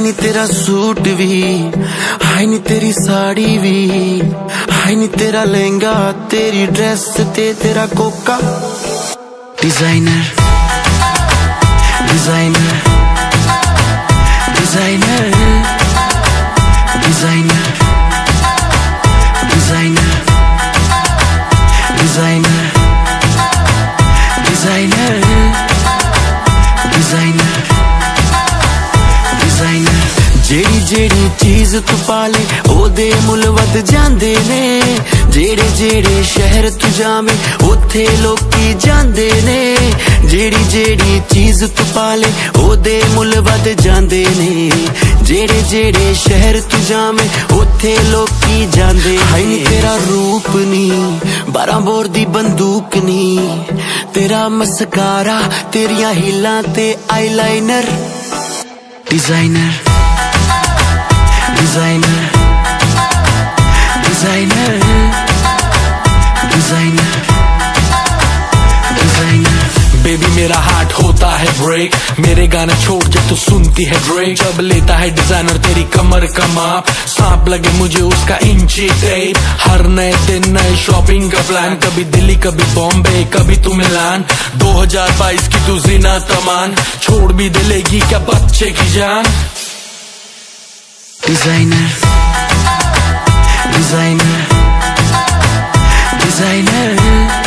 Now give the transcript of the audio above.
नी तेरा सूट भी, हाय नी तेरी साड़ी भी, हाय नी तेरा लहंगा, तेरी ड्रेस ते तेरा कोका। Designer designer designer designer designer designer designer designer designer. जेड़ी जेड़ी चीज तू पाले ओदे मुल वध जांदे ने, जेड़े जेड़े शहर तू जावे ओथे लोकी जांदे ने। जेड़ी जेड़ी चीज तू पाले ओदे मुल वध जांदे ने, जेड़े जेड़े शहर तू जावे ओथे लोकी जांदे। हाय नी तेरा रूप नी 12 बोर दी बंदूक नी, तेरा मस्कारा तेरिया हीलां ते eyeliner. Designer designer designer designer designer. Baby मेरा हार्ट होता है ब्रेक, मेरे गाने छोड़ जब तू सुनती है ड्रेक। जब लेता है डिजाइनर तेरी कमर का माप, सांप लगे मुझे उसका इंची टेप। हर नए दिन नए शॉपिंग का प्लान, कभी दिल्ली कभी बॉम्बे कभी तू मिलान। 2022 की तू जीना तमान, छोड़ भी दिलेगी क्या बच्चे की जान। Designer designer designer